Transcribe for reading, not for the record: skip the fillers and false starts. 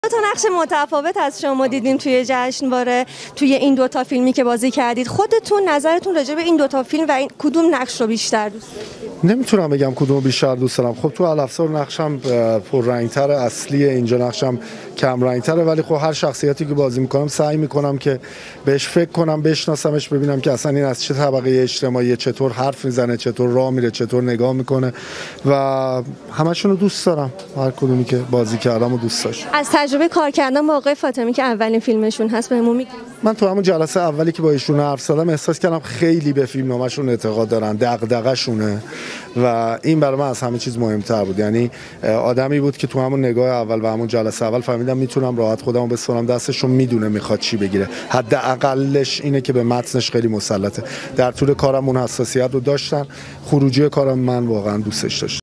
دو تا نقش متفاوت از شما دیدیم توی جشنواره، توی این دوتا فیلمی که بازی کردید. خودتون نظرتون راجع به این دوتا فیلم و این کدوم نقش رو بیشتر دوست دارید؟ نمیتونم بگم کدوم بیشتر دوست دارم. خب تو الافسار نقشم پررنگ‌تر، اصلیه. اینجا نقشم کم رنگ‌تره، ولی خب هر شخصیتی که بازی میکنم سعی میکنم که بهش فکر کنم، بشناسمش، ببینم که اصلا این از چه طبقه اجتماعی، چطور حرف میزنه، چطور راه میره، چطور نگاه میکنه و همشون رو دوست دارم. هر کدومی که بازی کردم و دوست داشتم. از تجربه کار کردن با آقای فاطمی که اولین فیلمشون هست بهمون میگید؟ من تو همون جلسه اولی که با ایشون حرف زدم احساس کردم خیلی به فیلمنامه‌شون اعتقاد دارن، دغدغه‌شونه و این برای من از همه چیز مهمتر بود. یعنی آدمی بود که تو همون نگاه اول و همون جلسه اول فهمیدم میتونم راحت خودمو بسپارم دستشون، میدونه میخواد چی بگیره. حداقلش اینه که به متنش خیلی مسلطه. در طول کارم اون حساسیت رو داشتن. خروجی کارم من واقعا دوستش داشتم.